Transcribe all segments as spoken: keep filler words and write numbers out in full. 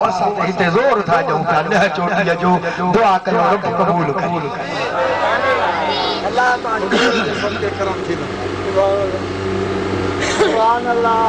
असां त हिते ज़ोर था ॾियूं पिया ॾह चोटीअ जो दुआ कयो रब क़बूल करे अल्लाह तव्हांखे सदके करम थी सुभान अल्लाह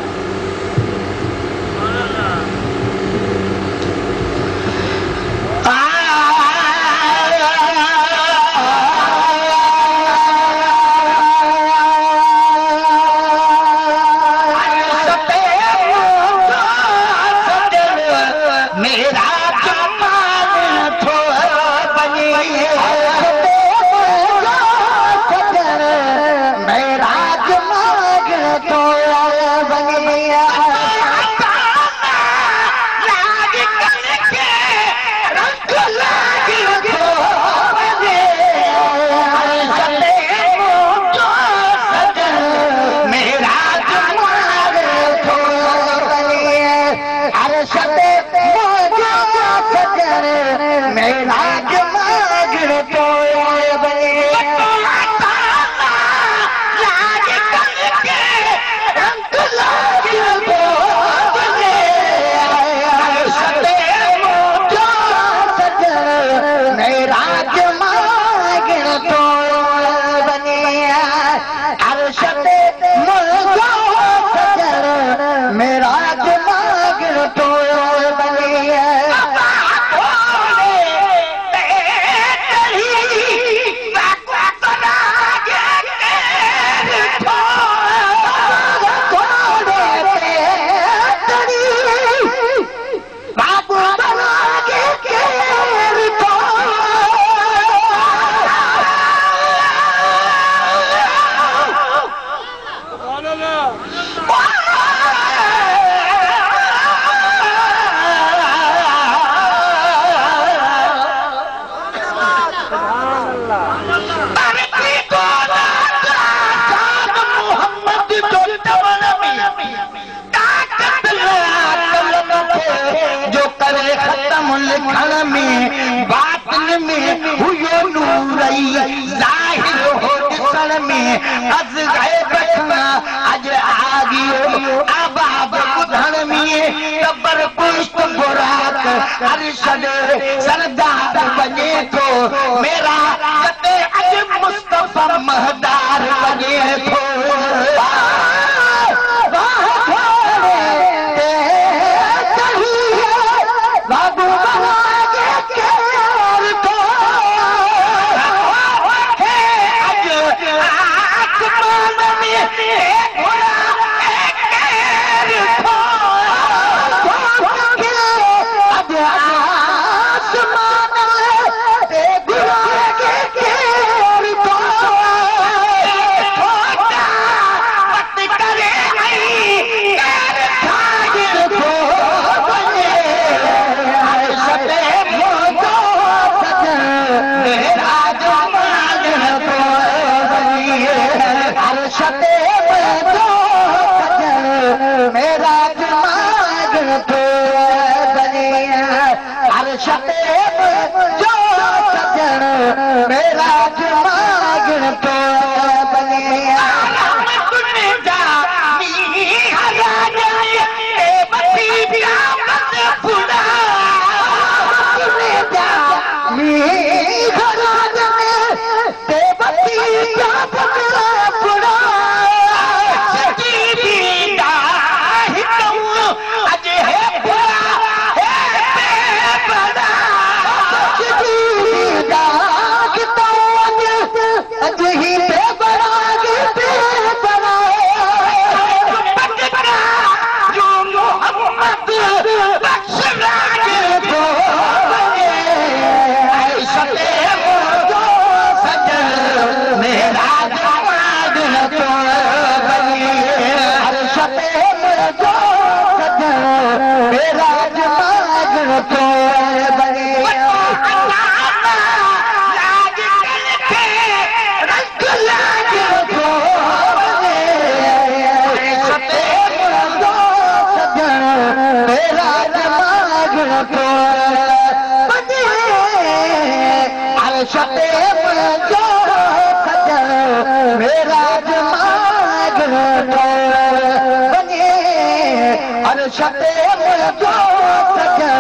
सरदार बने तो मेरा अज मुस्तफा महदार बने तो शते जो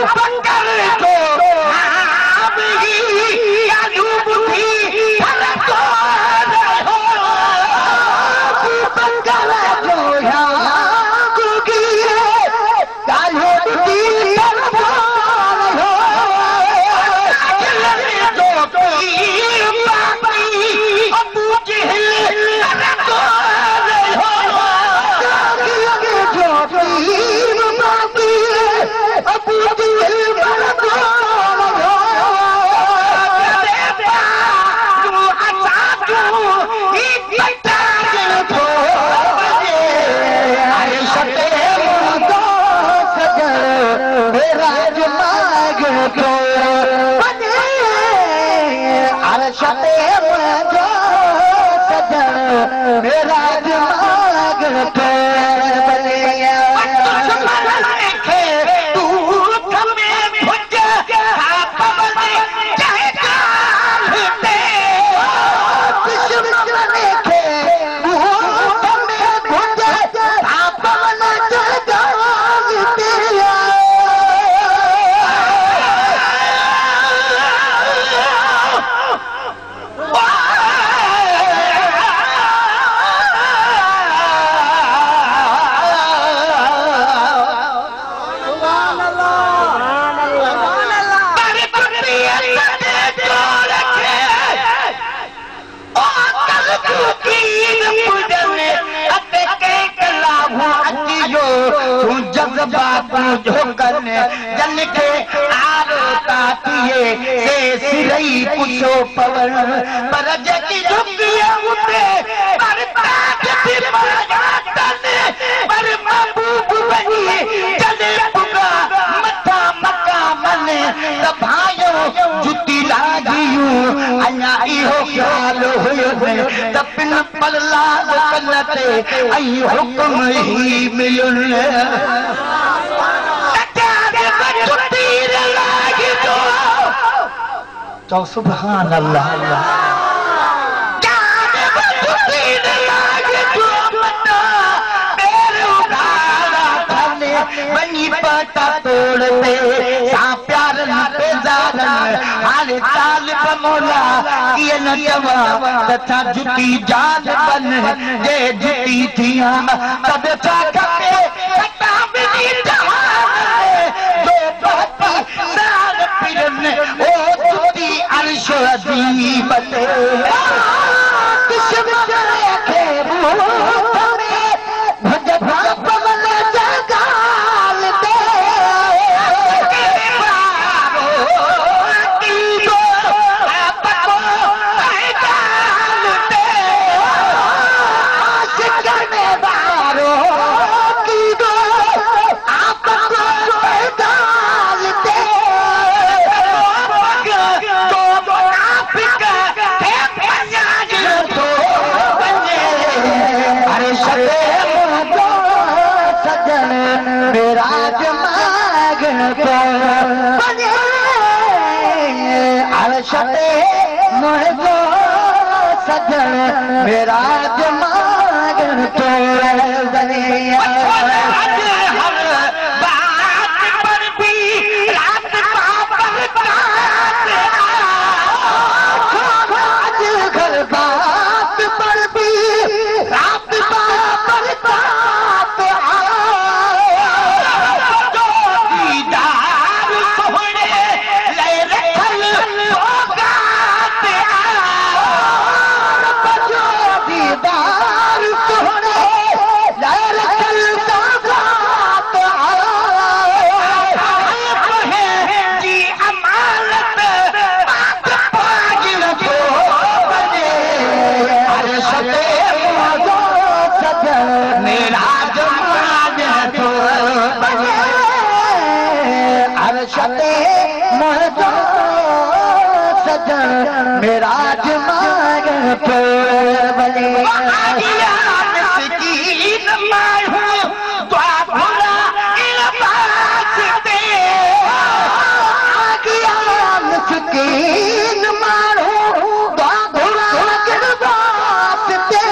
बकर को आप ही अयूब थी धरतो रहो अबू बकर जो याब की अयूब थी धरतो रहो जो पीर बाकी अबू जहल धरतो रहो जो पीर बाकी अबू जहल धरतो रहो तू अच्छा तू ही पता को अरे सते मुंडो सजन मेरा जमाग को बने अरे सते मुंडो सजन मेरा जमाग को बने तू थमे भुज आप बने चाहे कालते दुश्मन के तू थमे भुज आप बने चाहे कालते जो करने जन के आरो तातिए से सिरई पुछो पवन पर जकी झुकिया उठे पर ताज फिर मरातन पर महबूब बनी जने पुगा मथा मका मन भाइयो जुती लागियो अन्या इहो ख्याल हुयो ने तपिन पल्ला कन्नते आई हुक्म ही मिलियो ने चौ सुभान अल्लाह बनी पता तोड़ते सा प्यार पे जारन हाले तालिब मौला ये न जवा तथा जुती जान बन जे जुती थिया तब चा कटे कटा बिनी जहान जो पति सार पिरन ओ जुती अर्श अजीब ते दुश्मन के भूत में भज पवन जगाल दे अर्शते मुझो सजन मेरा दिमाग तोड़ बने बात पर भी रात पर बात आज घर बात पर भी रात पर बात जो दीदार सोहने ले रखल दीदार सोहने ले रखल जी अमानत बात पागिल को बने अरे सते मुझो सजन मेरा जमाज तो बने अरे सते मुझो सजन मेरा जमाज तो बने मिस्कीन मैं हूँ दुआ भुला इन बात दे आगिया मिस्कीन मैं हूँ दुआ भुला इन बात दे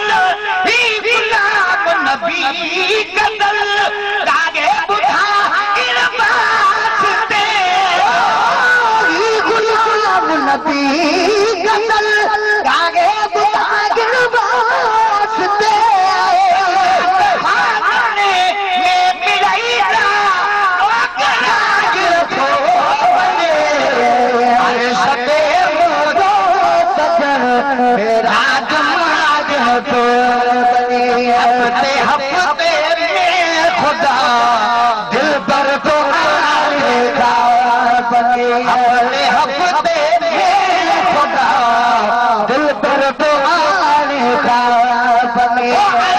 ही गुलाम नबी कदल दागे बुधा खुदा दिल पर तो आएगा बने अपने हफ्ते में खुदा दिल पर तो आएगा बने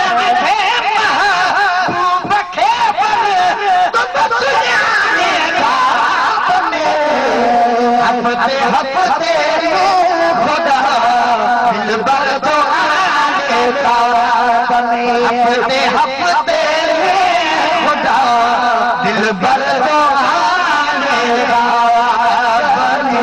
हफ्ते हफ्ते खुदा दिल पर तो आएगा बने हफ्ते हफ्ते खुदा दिल पर तो आएगा बने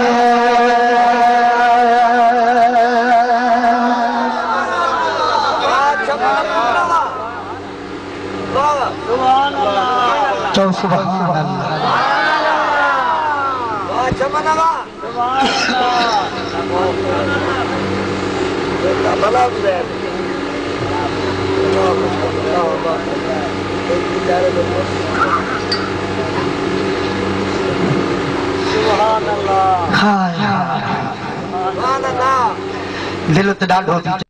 चौ सुभान अल्लाह दिल त ॾाढो थी